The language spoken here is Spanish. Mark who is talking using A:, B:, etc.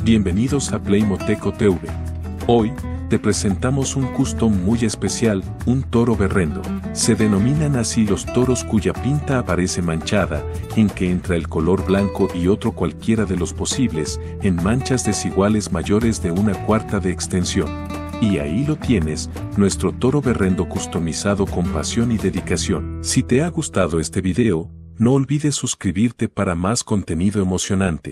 A: Bienvenidos a Playmoteco TV. Hoy, te presentamos un custom muy especial, un toro berrendo. Se denominan así los toros cuya pinta aparece manchada, en que entra el color blanco y otro cualquiera de los posibles, en manchas desiguales mayores de 1/4 de extensión. Y ahí lo tienes, nuestro toro berrendo customizado con pasión y dedicación. Si te ha gustado este video, no olvides suscribirte para más contenido emocionante.